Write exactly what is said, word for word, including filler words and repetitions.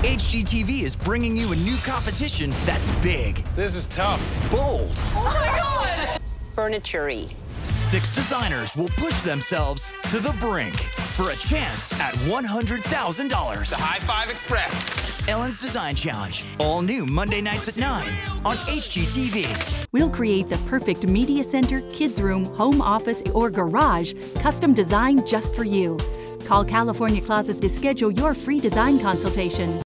H G T V is bringing you a new competition that's big. This is tough. Bold. Oh my God! Furniture-y. Six designers will push themselves to the brink for a chance at one hundred thousand dollars. The High Five Express. Ellen's Design Challenge. All new Monday nights at nine on H G T V. We'll create the perfect media center, kids room, home office, or garage, custom designed just for you. Call California Closets to schedule your free design consultation.